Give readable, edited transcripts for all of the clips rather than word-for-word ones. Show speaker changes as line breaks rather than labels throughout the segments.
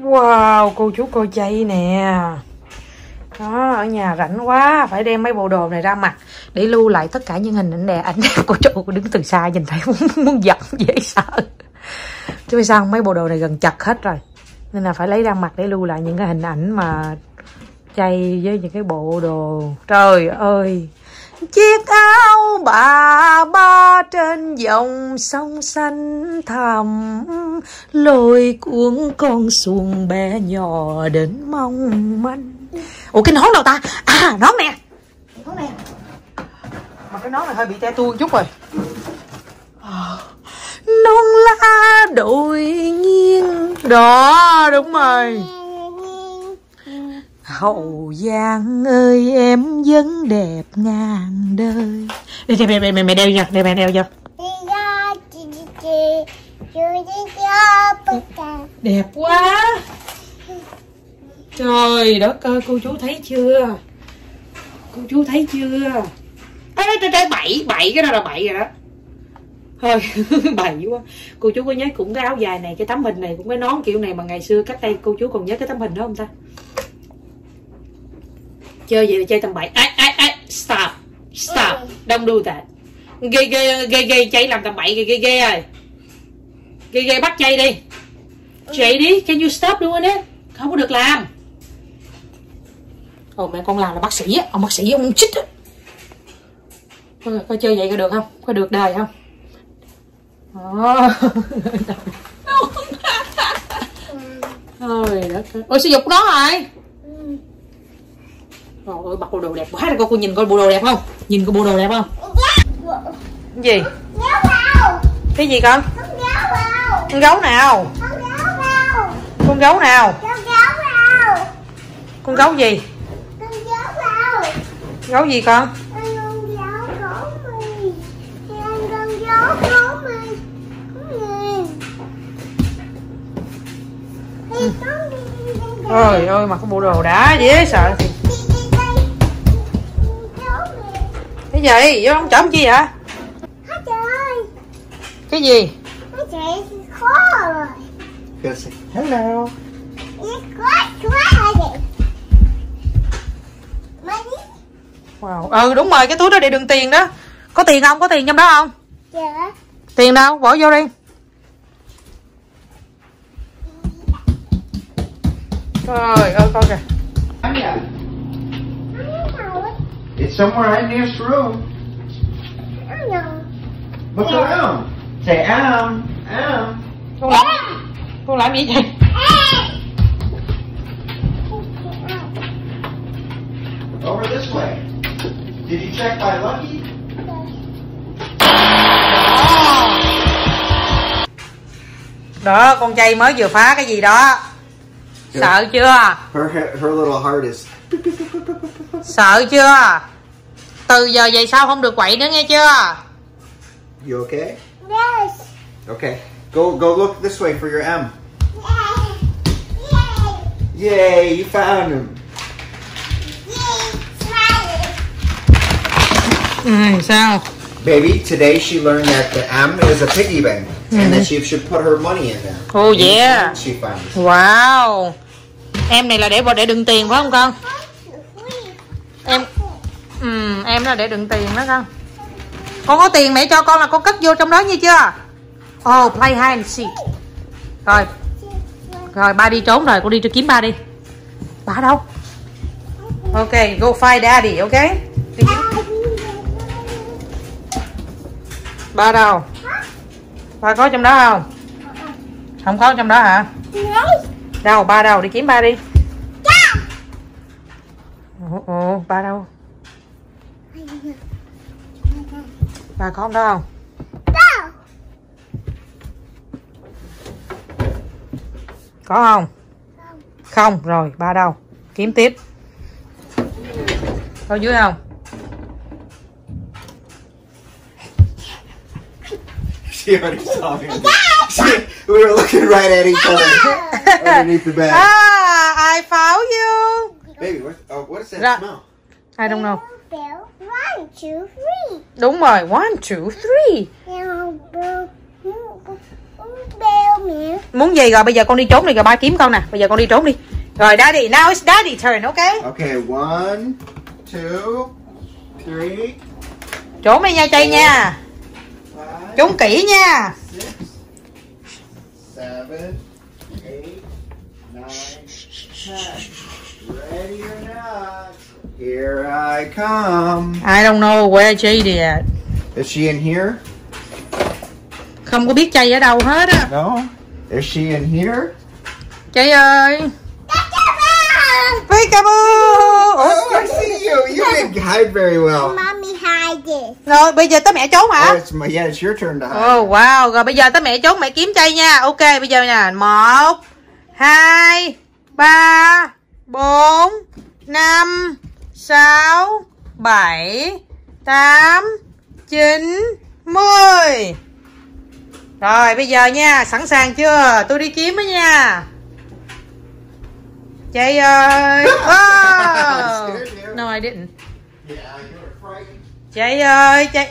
Wow, cô chú cô chay nè. Đó, ở nhà rảnh quá, phải đem mấy bộ đồ này ra mặc để lưu lại tất cả những hình ảnh đẹp của chú. Đứng từ xa nhìn thấy muốn giận, dễ sợ. Chứ biết sao không? Mấy bộ đồ này gần chật hết rồi, nên là phải lấy ra mặc để lưu lại những cái hình ảnh mà chay với những cái bộ đồ. Trời ơi, chiếc áo bà ba trên dòng sông xanh thẳm, lôi cuốn con xuồng bé nhỏ đến mong manh. Ủa cái nón đâu ta? À nón nè, nón nè. Mà cái nón này hơi bị te tua chút rồi. Non lá đội nghiêng. Đó đúng rồi. Hậu Giang ơi em vẫn đẹp ngàn đời. Mẹ đeo nha, mẹ đeo cho. Đẹp quá. Trời đất ơi, cô chú thấy chưa? Cô chú thấy chưa? Bậy cái đó là bậy rồi đó. Thôi bậy quá. Cô chú có nhớ cũng cái áo dài này, cái tấm hình này, cũng cái nón kiểu này mà ngày xưa cách đây cô chú còn nhớ cái tấm hình đó không ta? Chơi vậy là chơi tầm bậy. Stop. Don't do that. Ghê chay làm tầm bậy ghê rồi. Ghê bắt chay đi. Chay đi, can you stop doing it? Không có được làm. Ồ mẹ con làm là bác sĩ á, ông bác sĩ ông chích á. Coi chơi vậy có được không? Có được đời không? Ôi đất ơi. Ôi sử dụng đó rồi. Trời ơi, mặc bộ đồ đẹp quá rồi. Cô nhìn coi bộ đồ đẹp không? Nhìn coi bộ đồ đẹp không? Cái gì? Cái gì con? Con gấu nào? Con gấu nào? Con gấu gì? Gấu gì con? Ôi ơi mặc cái bộ đồ đá dễ sợ thì. Cái gì? Vô ông chở chi vậy? Cái gì?
Khó rồi.
Hello. Wow. Ừ đúng rồi, cái túi đó để đựng tiền đó. Có tiền không? Có tiền trong đó không?
Dạ.
Tiền đâu? Bỏ vô đi. Trời ơi coi kìa.
It's somewhere in this room. What's around? Say am.
Con làm gì vậy?
Over this way. Did you check by Lucky?
Đó, con chay mới vừa phá cái gì đó. Sợ chưa?
Her little heart is.
Sợ chưa? Từ giờ về sau không được quậy nữa nghe chưa?
You okay?
Yes.
Okay. Go look this way for your M. Yay, you found him.
Sao?
Baby, today she learned that the M is a piggy bank and that she should put her money in there.
Oh yeah.
She finds.
Wow. Em này là để đựng tiền phải không con? Em là để đựng tiền đó con. Con có tiền mẹ cho con là con cất vô trong đó như chưa? Oh, play hide and seek. Rồi ba đi trốn rồi, con đi kiếm ba đi. Ba đâu? Ok, go find daddy, ok? Đi kiếm. Ba đâu? Ba có trong đó không? Không có trong đó hả? Đâu, ba đâu? Đi kiếm ba đi. Ồ, ba đâu? Ba có trong đó không? Có không? Không, rồi ba đâu? Kiếm tiếp. Có dưới không?
She already saw me. We were looking right at each other underneath the bed.
Ah, I found you.
Baby, what does that smell?
I don't know.
One, two, three.
Đúng rồi, 1, 2, 3.
Bell mẹ.
Muốn gì rồi, bây giờ con đi trốn đi rồi ba kiếm con nè. Bây giờ con đi trốn đi. Rồi Daddy, now it's Daddy turn, okay?
Okay, 1, 2, 3.
Trốn đi nha Chay nha.
5,
Trốn kỹ nha.
6, 7, 8, 9, 10. Ready or not? Here I come.
I don't know where Chay at.
Is she in here?
Không có biết Chay ở đâu hết á.
No. Is she in here?
Chay ơi. Peekaboo.
Oh, I see you. You didn't hide very well.
Mommy hide this.
Rồi bây giờ tới mẹ trốn hả?
Oh, it's your turn to hide.
Oh wow. Rồi bây giờ tới mẹ trốn, mẹ kiếm Chay nha. Ok bây giờ nè. 1, 2, 3, 4, 5, 6, 7, 8, 9, 10. Rồi bây giờ nha, sẵn sàng chưa? Tôi đi kiếm đó nha. Chay ơi. Oh. No, I didn't.
Yeah, you were frightened.
Chay ơi, Chay.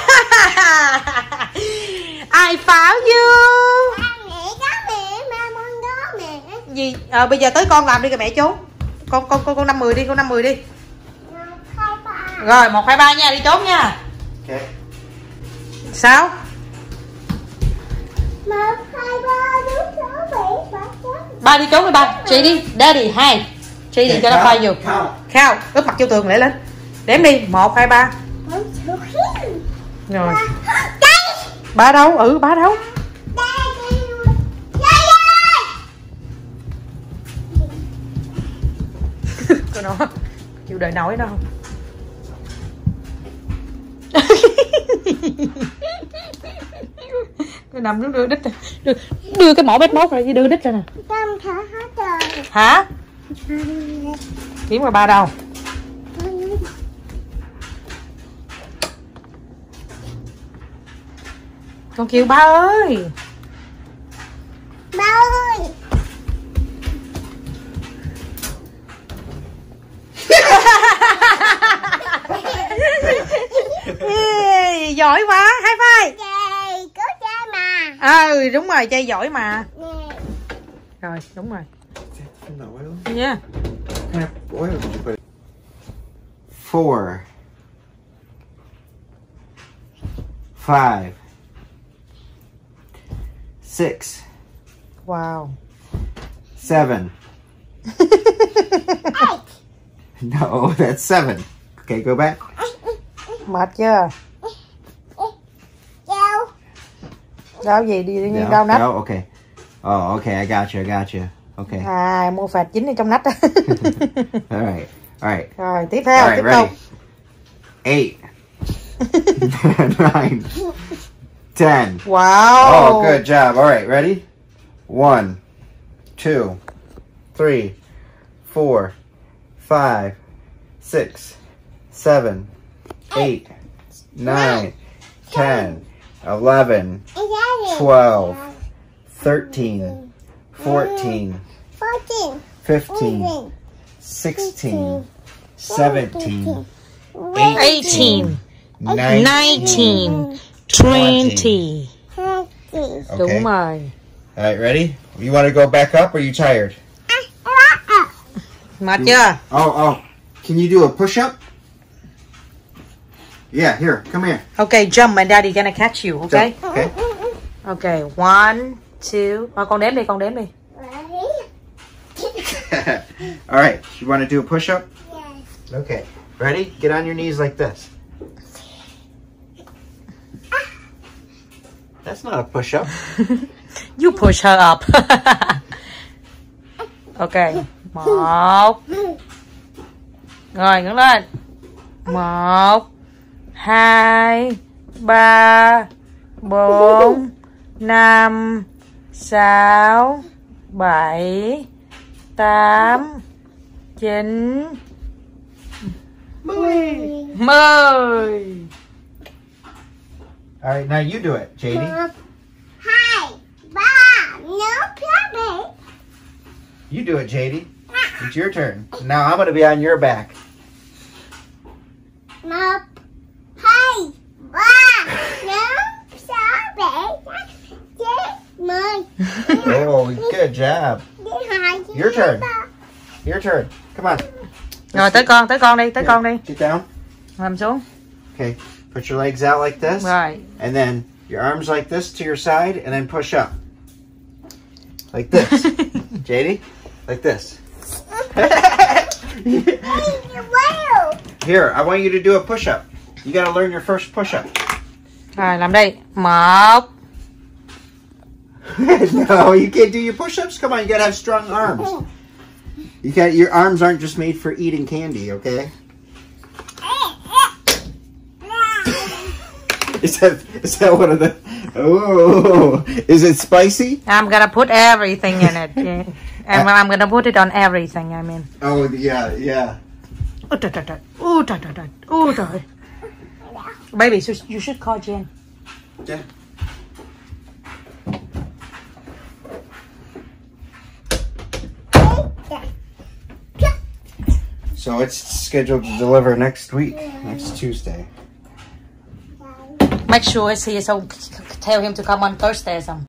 I found you.
Mẹ có mẹ, mama có mẹ.
Gì? Bây giờ tới con làm đi rồi mẹ trốn. Con 50 đi, con 50 đi.
1, 2, 3.
Rồi 1, 2, 3 nha, đi trốn nha.
Okay.
Sao?
1, 2, 3, 4, 6, 7, 8.
Ba đi trốn đi ba. Chị đi, Daddy 2. Chị đi cho nó phai vô.
Count.
Khao, ướp mặt vô tường lại lên. Đếm đi, 1, 2, 3. Rồi. Ba đâu? Ba đâu? Coi nó chịu đợi nổi đâu. Cái nằm nó đưa đít ra. Đưa cái mỏ bét mốt rồi, đưa đít ra nè. Hả? Kiếm rồi ba đâu? Con kêu ba ơi.
Ba ơi.
Giỏi quá, high five.
Chay, có Chay mà.
Đúng rồi, Chay giỏi mà. Rồi, đúng rồi.
From the oil?
Yeah.
What kind of oil did you put? 4, 5, 6,
Wow.
7. No, that's 7. Okay, go back.
Mệt chưa?
Châu.
Đau gì đi
No,
đau nách.
no, okay. Oh, okay, I got you. Okay.
Mua phạt chính ở trong nách.
All right.
Rồi, tiếp theo,
All right,
tiếp tục.
ready? 8, 9, 10.
Wow.
Oh, good job. All right, ready? 1, 2, 3, 4, 5, 6, 7, 8, 9, 10, 11, 12, 13, 14, 15, 16, 17, 18,
19, 20. Đúng
Okay.
rồi.
All right, ready? You want to go back up or are you tired?
Mệt chưa?
Oh. Can you do a push-up? Yeah, here, come here.
Okay, jump and daddy gonna catch you, okay?
Jump, okay.
Okay, 1, 2. Con đếm đi,
All right, you want to do a push-up?
Yes.
Okay. Ready? Get on your knees like this. That's not a push-up.
You push her up. Okay, 1. Rồi, ngẩng lên. 1, 2, 3, 4, 5, 6, 7, 8, 9, 10.
All right, now you do it, JD.
1, 2, 3, nhớ phía mẹ.
You do it, JD. It's your turn. Now I'm going to be on your back.
1, 2, 3, 4, 5, 6, 7, 8, 9, 10.
Oh, good job. Your turn. Your turn. Come on.
Rồi tới con đi, tới con đi.
Get down.
Nằm xuống.
Okay. Put your legs out like this.
Rồi.
And then your arms like this to your side, and then push up. Like this. JD? Like this. Here, I want you to do a push-up. You gotta learn your first push-up.
Rồi, làm đi. 1.
No, you can't do your push-ups. Come on, you gotta have strong arms. Your arms aren't just made for eating candy, okay? Is that one of the... Oh, is it spicy?
I'm gonna put everything in it. Yeah. And I'm gonna put it on everything, I mean.
Oh, yeah, yeah.
Baby, you should call Jen.
Yeah. So it's scheduled to deliver next week, next Tuesday.
Make sure he's here, so tell him to come on Thursday or something.